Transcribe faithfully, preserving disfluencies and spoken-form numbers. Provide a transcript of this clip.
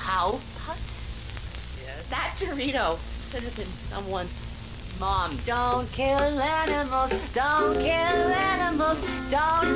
cow putt? Yes. That Dorito could have been someone's mom. Don't kill animals, don't kill animals, don't